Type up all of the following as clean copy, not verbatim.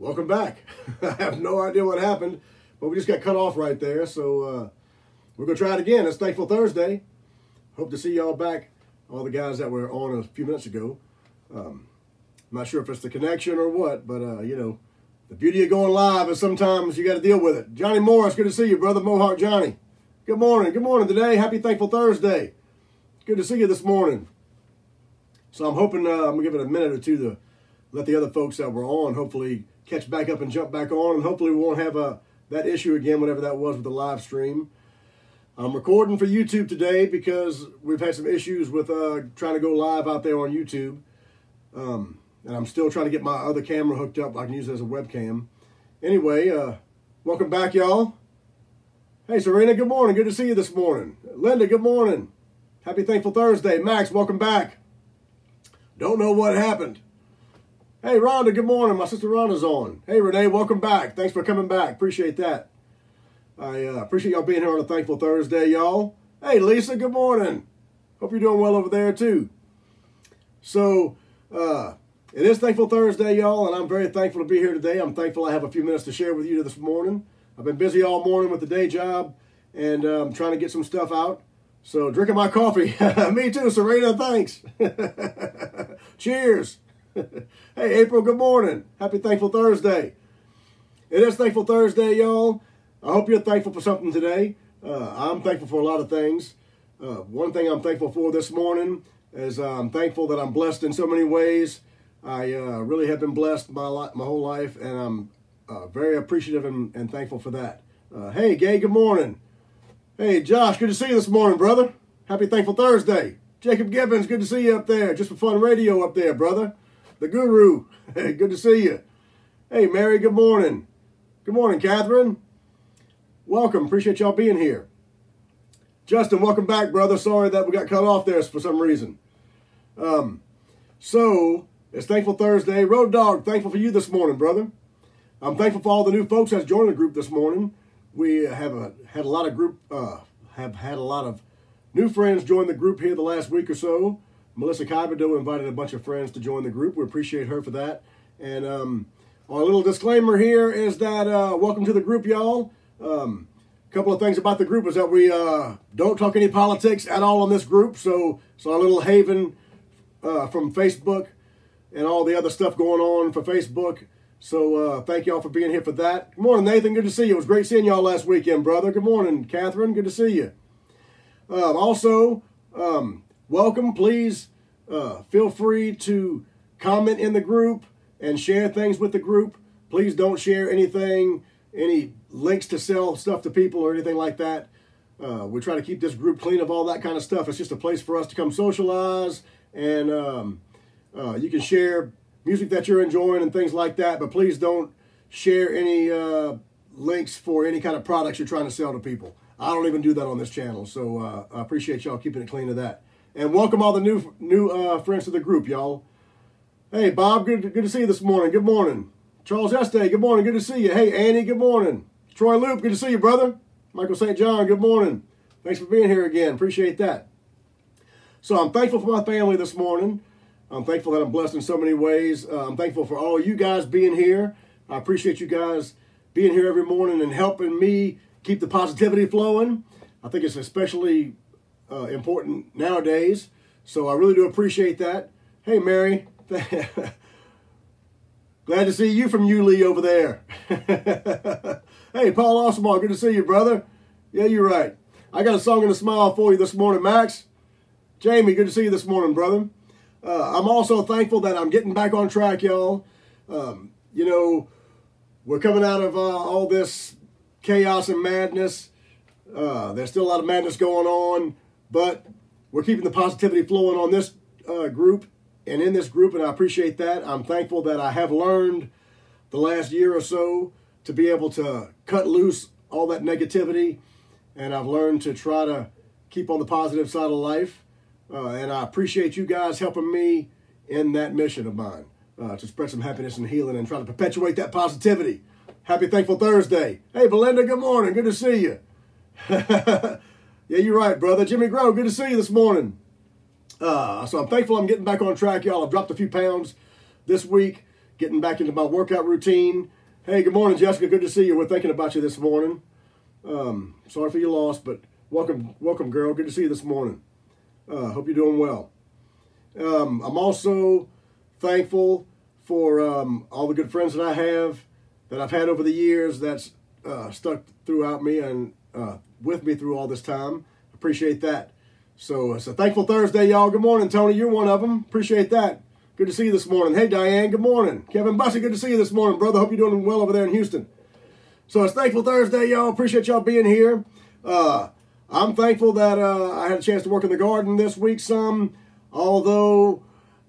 Welcome back. I have no idea what happened, but we just got cut off right there. So we're going to try it again. It's Thankful Thursday. Hope to see y'all back, all the guys that were on a few minutes ago. I'm not sure if it's the connection or what, but, you know, the beauty of going live is sometimes you got to deal with it. Johnny Morris, good to see you, brother. Mohawk Johnny. Good morning. Good morning today. Happy Thankful Thursday. Good to see you this morning. So I'm hoping I'm going to give it a minute or two to let the other folks that were on hopefully catch back up and jump back on, and hopefully we won't have that issue again, whatever that was with the live stream. I'm recording for YouTube today because we've had some issues with trying to go live out there on YouTube. And I'm still trying to get my other camera hooked up. I can use it as a webcam. Anyway, welcome back, y'all. Hey, Serena, good morning. Good to see you this morning. Linda, good morning. Happy Thankful Thursday. Max, welcome back. Don't know what happened. Hey, Rhonda, good morning. My sister Rhonda's on. Hey, Renee, welcome back. Thanks for coming back. Appreciate that. I appreciate y'all being here on a Thankful Thursday, y'all. Hey, Lisa, good morning. Hope you're doing well over there, too. So, it is Thankful Thursday, y'all, and I'm very thankful to be here today. I'm thankful I have a few minutes to share with you this morning. I've been busy all morning with the day job, and I'm trying to get some stuff out. So, drinking my coffee. Me too, Serena, thanks. Cheers. Hey, April, good morning. Happy Thankful Thursday. It is Thankful Thursday, y'all. I hope you're thankful for something today. I'm thankful for a lot of things. One thing I'm thankful for this morning is I'm thankful that I'm blessed in so many ways. I really have been blessed my whole life, and I'm very appreciative and thankful for that. Hey, Gay, good morning. Hey, Josh, good to see you this morning, brother. Happy Thankful Thursday. Jacob Gibbons, good to see you up there. Just for Fun Radio up there, brother. The Guru, hey, good to see you. Hey, Mary, good morning. Good morning, Catherine. Welcome, appreciate y'all being here. Justin, welcome back, brother. Sorry that we got cut off there for some reason. So, it's Thankful Thursday. Road Dog, thankful for you this morning, brother. I'm thankful for all the new folks that's joined the group this morning. We have had a lot of new friends join the group here the last week or so. Melissa Kyberdo invited a bunch of friends to join the group. We appreciate her for that. And our little disclaimer here is that welcome to the group, y'all. A couple of things about the group is that we don't talk any politics at all on this group. So our little haven from Facebook and all the other stuff going on for Facebook. So thank y'all for being here for that. Good morning, Nathan. Good to see you. It was great seeing y'all last weekend, brother. Good morning, Catherine. Good to see you. Welcome. Please feel free to comment in the group and share things with the group. Please don't share anything, any links to sell stuff to people or anything like that. We try to keep this group clean of all that kind of stuff. It's just a place for us to come socialize, and you can share music that you're enjoying and things like that, but please don't share any links for any kind of products you're trying to sell to people. I don't even do that on this channel, so I appreciate y'all keeping it clean of that. And welcome all the new friends to the group, y'all. Hey, Bob, good to see you this morning. Good morning. Charles Estee, good morning. Good to see you. Hey, Annie, good morning. Troy Loop, good to see you, brother. Michael St. John, good morning. Thanks for being here again. Appreciate that. So I'm thankful for my family this morning. I'm thankful that I'm blessed in so many ways. I'm thankful for all you guys being here. I appreciate you guys being here every morning and helping me keep the positivity flowing. I think it's especially important nowadays, so I really do appreciate that. Hey, Mary, glad to see you from Yulee over there. Hey, Paul Osmond, good to see you, brother. Yeah, you're right. I got a song and a smile for you this morning, Max. Jamie, good to see you this morning, brother. I'm also thankful that I'm getting back on track, y'all. You know, we're coming out of all this chaos and madness. There's still a lot of madness going on, but we're keeping the positivity flowing on this group and in this group, and I appreciate that. I'm thankful that I have learned the last year or so to be able to cut loose all that negativity, and I've learned to try to keep on the positive side of life, and I appreciate you guys helping me in that mission of mine, to spread some happiness and healing and try to perpetuate that positivity. Happy Thankful Thursday. Hey, Belinda, good morning. Good to see you. Yeah, you're right, brother. Jimmy Grove, good to see you this morning. So I'm thankful I'm getting back on track, y'all. I've dropped a few pounds this week. getting back into my workout routine. Hey, good morning, Jessica. Good to see you. We're thinking about you this morning. Sorry for your loss, but welcome, girl. Good to see you this morning. Hope you're doing well. I'm also thankful for all the good friends that I've had over the years that's stuck throughout me and with me through all this time. Appreciate that. So it's a thankful Thursday, y'all. Good morning, Tony. You're one of them. Appreciate that. Good to see you this morning. Hey, Diane. Good morning. Kevin Bussey, good to see you this morning, brother. Hope you're doing well over there in Houston. So it's thankful Thursday, y'all. Appreciate y'all being here. I'm thankful that I had a chance to work in the garden this week some, although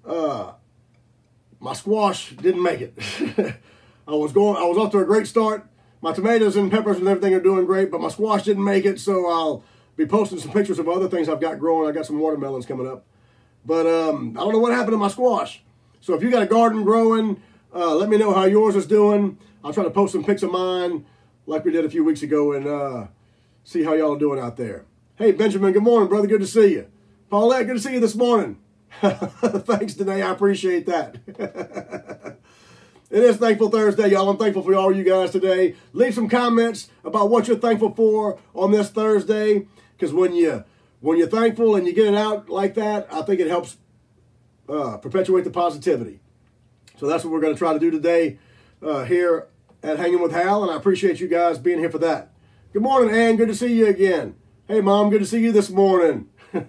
my squash didn't make it. I was off to a great start. My tomatoes and peppers and everything are doing great, but my squash didn't make it, so I'll be posting some pictures of other things I've got growing. I got some watermelons coming up. But I don't know what happened to my squash. So if you got a garden growing, let me know how yours is doing. I'll try to post some pics of mine like we did a few weeks ago and see how y'all are doing out there. Hey, Benjamin, good morning, brother. Good to see you. Paulette, good to see you this morning. Thanks, Danae. I appreciate that. It is Thankful Thursday, y'all. I'm thankful for all you guys today. Leave some comments about what you're thankful for on this Thursday, because when you're thankful and you get it out like that, I think it helps perpetuate the positivity. So that's what we're going to try to do today here at Hanging with Hal, and I appreciate you guys being here for that. Good morning, Ann. Good to see you again. Hey, Mom. Good to see you this morning.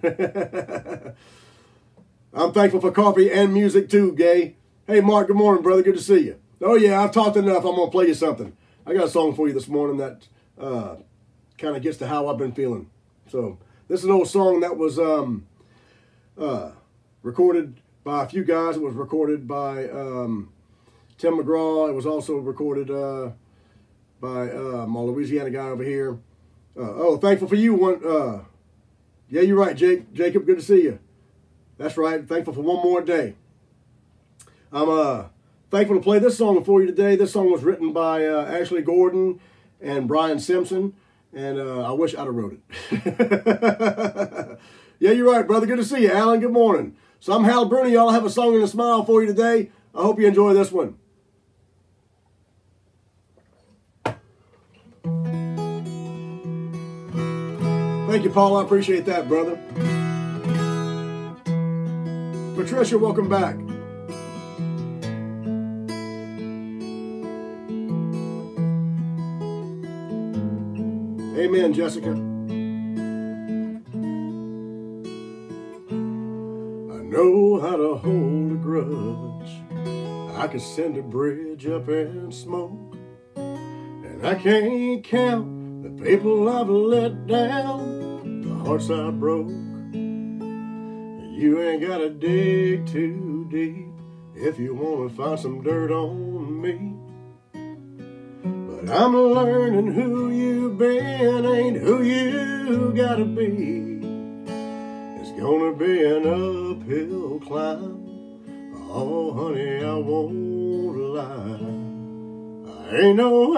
I'm thankful for coffee and music too, Gay. Hey, Mark. Good morning, brother. Good to see you. Oh, yeah, I've talked enough. I'm going to play you something. I got a song for you this morning that kind of gets to how I've been feeling. So this is an old song that was recorded by a few guys. It was recorded by Tim McGraw. It was also recorded by my Louisiana guy over here. Thankful for you. Yeah, you're right, Jacob. Good to see you. That's right. Thankful for one more day. I'm thankful to play this song for you today. This song was written by Ashley Gordon and Brian Simpson, and I wish I'd have wrote it. Yeah, you're right, brother. Good to see you, Alan. Good morning. So I'm Hal Bruni. Y'all have a song and a smile for you today. I hope you enjoy this one. Thank you, Paul. I appreciate that, brother. Patricia, welcome back. Amen, Jessica. I know how to hold a grudge. I can send a bridge up in smoke. And I can't count the people I've let down, the hearts I broke. You ain't gotta dig too deep if you wanna find some dirt on me. But I'm learning who you've been ain't who you gotta be. It's gonna be an uphill climb. Oh, honey, I won't lie. I ain't no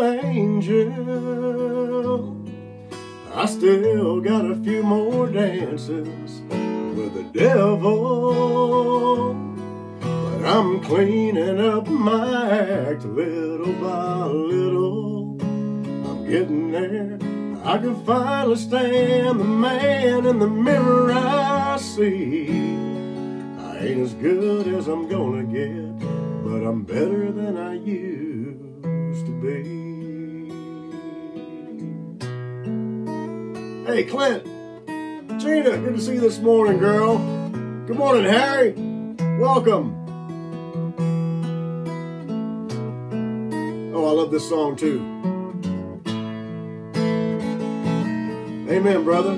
angel. I still got a few more dances with the devil. But I'm cleaning up my act little by little. I'm getting there. I can finally stand the man in the mirror I see. I ain't as good as I'm gonna get, but I'm better than I used to be. Hey, Clint. Gina, good to see you this morning, girl. Good morning, Harry. Welcome. Oh, I love this song, too. Amen, brother.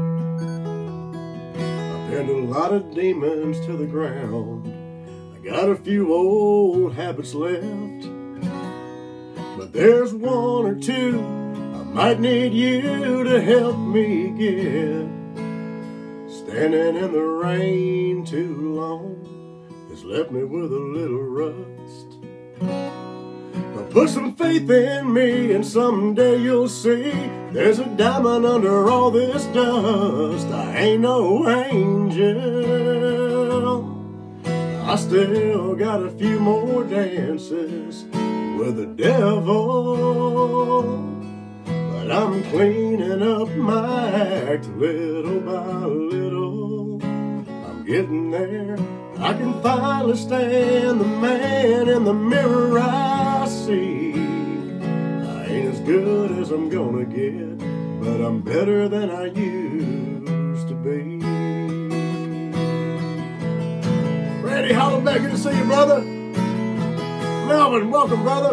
I pinned a lot of demons to the ground. I got a few old habits left. But there's one or two I might need you to help me get. Standing in the rain too long has left me with a little rust. But put some faith in me and someday you'll see there's a diamond under all this dust. I ain't no angel. I still got a few more dances with the devil, but I'm cleaning up my act little by little. I'm getting there. I can finally stand the man in the mirror I see. I ain't as good as I'm gonna get, but I'm better than I used to be. Randy Hollaback, good to see you, brother. Melvin, welcome, brother.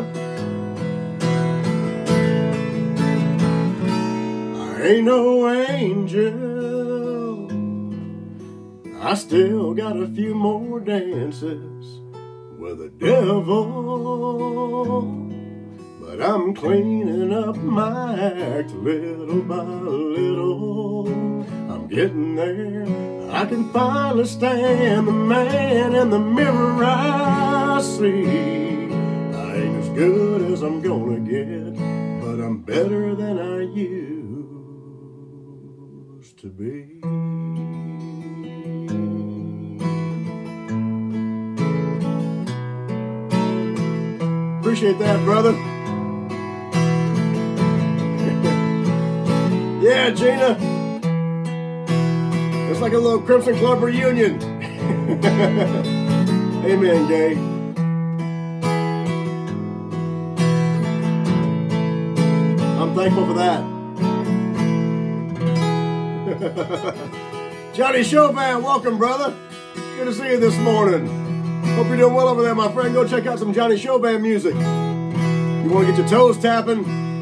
I ain't no angel. I still got a few more dances with the devil, but I'm cleaning up my act little by little. I'm getting there. I can finally stand the man in the mirror I see. I ain't as good as I'm gonna get, but I'm better than I used to be. Appreciate that, brother. Yeah, Gina. It's like a little Crimson Club reunion. Amen, Gay. I'm thankful for that. Johnny Chauvin, welcome, brother. Good to see you this morning. Hope you're doing well over there, my friend. Go check out some Johnny Chauvin music. You want to get your toes tapping?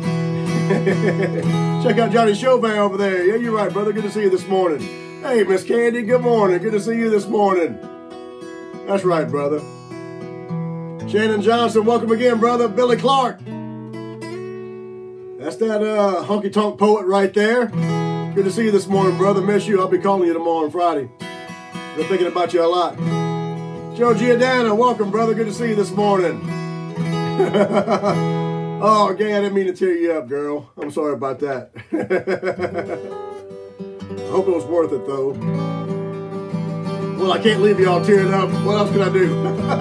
Check out Johnny Chauvin over there. Yeah, you're right, brother. Good to see you this morning. Hey, Miss Candy, good morning. Good to see you this morning. That's right, brother. Shannon Johnson, welcome again, brother. Billy Clark. That's that honky-tonk poet right there. Good to see you this morning, brother. Miss you. I'll be calling you tomorrow on Friday. Been thinking about you a lot. Joe Giordano, welcome, brother. Good to see you this morning. Oh, Gay, I didn't mean to tear you up, girl. I'm sorry about that. I hope it was worth it, though. Well, I can't leave you all tearing up. What else can I do?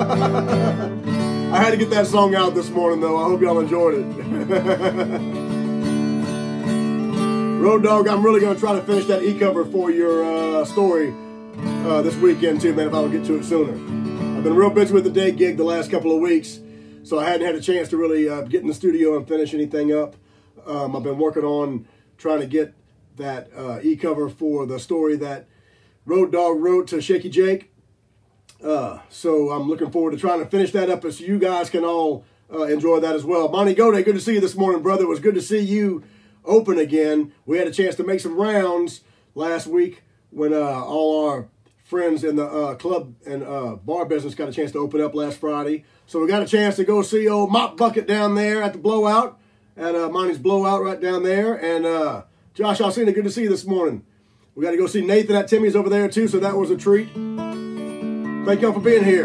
I had to get that song out this morning, though. I hope y'all enjoyed it. Road Dogg, I'm really going to try to finish that e-cover for your story this weekend, too, man, if I would get to it sooner. I've been real busy with the day gig the last couple of weeks, so I hadn't had a chance to really get in the studio and finish anything up. I've been working on trying to get that e-cover for the story that Road Dogg wrote to Shaky Jake. So I'm looking forward to trying to finish that up so you guys can all enjoy that as well. Monty Gode, good to see you this morning, brother. It was good to see you open again. We had a chance to make some rounds last week when all our friends in the club and bar business got a chance to open up last Friday. So we got a chance to go see old Mop Bucket down there at the Blowout, at Monty's Blowout right down there. And Josh Alcina, good to see you this morning. We got to go see Nathan at Timmy's over there too, so that was a treat. Thank y'all for being here.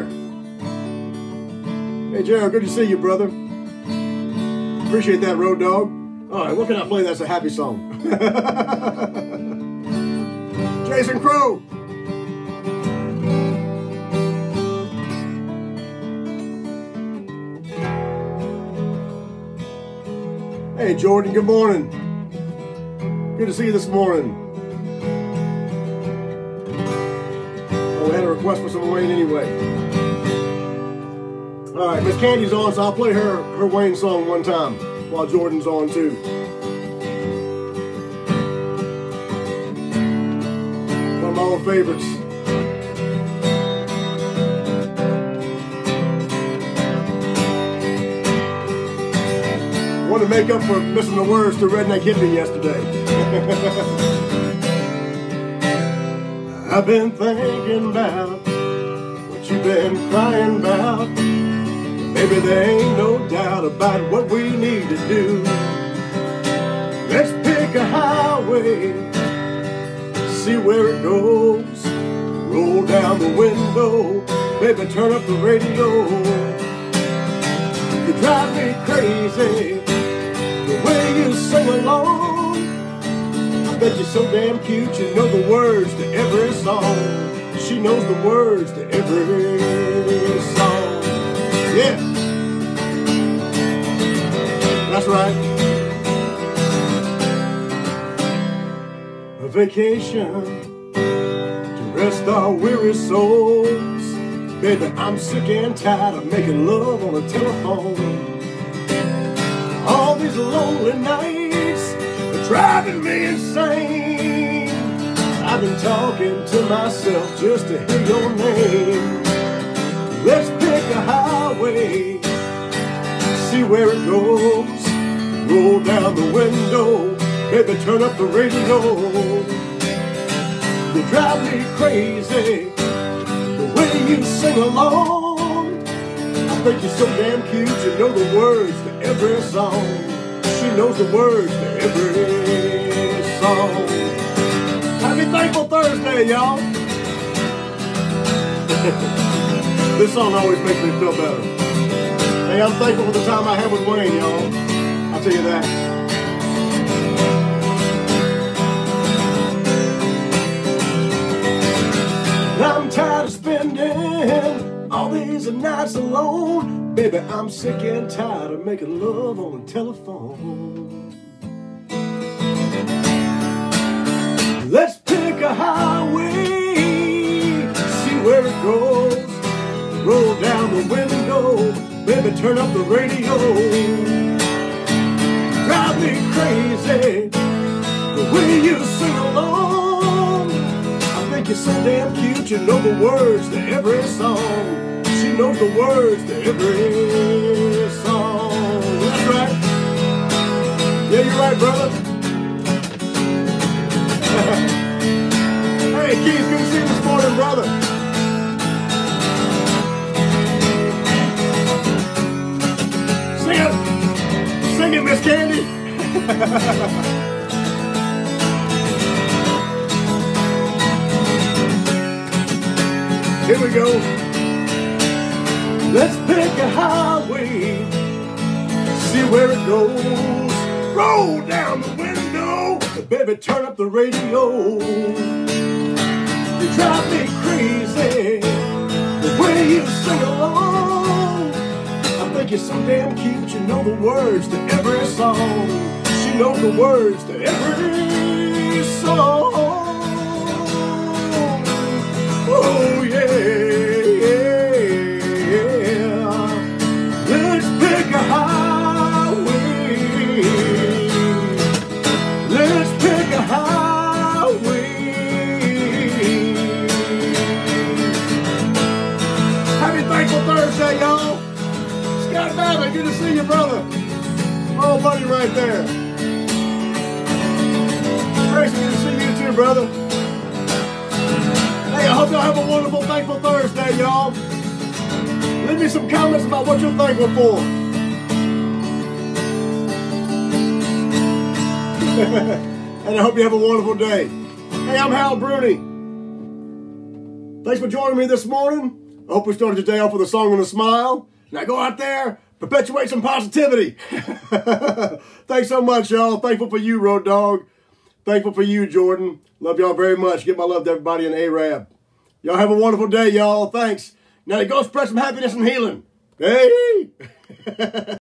Hey, Gerald, good to see you, brother. Appreciate that, Road Dogg. All right, what can I play that's a happy song? Jason Crow. Hey, Jordan, good morning. Good to see you this morning. Oh, we had a request for some Wayne anyway. All right, Miss Candy's on, so I'll play her Wayne song one time while Jordan's on too. One of my old favorites. Want to make up for missing the words to Redneck Hippie yesterday. I've been thinking about what you've been crying about. Maybe there ain't no doubt about what we need to do. Let's pick a highway, see where it goes. Roll down the window, baby, turn up the radio. You drive me crazy, the way you sing along. I bet you're so damn cute, you know the words to every song. She knows the words to every song. Yeah, that's right. A vacation to rest our weary souls. Baby, I'm sick and tired of making love on the telephone. All these lonely nights are driving me insane. I've been talking to myself just to hear your name. Let's pick a highway, see where it goes. Roll down the window, baby, turn up the radio. You drive me crazy, the way you sing along. I think you're so damn cute, you know the words to every song. She knows the words to every song. Happy Thankful Thursday, y'all. This song always makes me feel better. Hey, I'm thankful for the time I had with Wayne, y'all. I'll tell you that. I'm tired of spending all these nights alone. Baby, I'm sick and tired of making love on the telephone. Let's pick a highway, see where it goes. Roll down the window, baby, turn up the radio. Drive me crazy, the way you sing along. I think you're so damn cute, you know the words to every song. She knows the words to every song. That's right. Yeah, you're right, brother. Hey, Keith, good to see you this morning, brother. Sing it, Miss Candy. Here we go. Let's pick a highway, see where it goes. Roll down the window, baby, turn up the radio. You drive me crazy, the way you sing along. I think you're so damn cute, you know the words to every song. She knows the words to every song. Oh yeah, yeah. Let's pick a highway. Let's pick a highway. Happy Thankful Thursday, y'all. Scott Babbitt, good to see you, brother. Oh, buddy, right there. Tracy, good to see you too, brother. Hey, I hope y'all have a wonderful Thankful Thursday, y'all. Leave me some comments about what you're thankful for. And I hope you have a wonderful day. Hey, I'm Hal Bruni. Thanks for joining me this morning. I hope we started your day off with a song and a smile. Now go out there, perpetuate some positivity. Thanks so much, y'all. Thankful for you, Road Dogg. Thankful for you, Jordan. Love y'all very much. Give my love to everybody in Arab. Y'all have a wonderful day, y'all. Thanks. Now go spread some happiness and healing. Hey!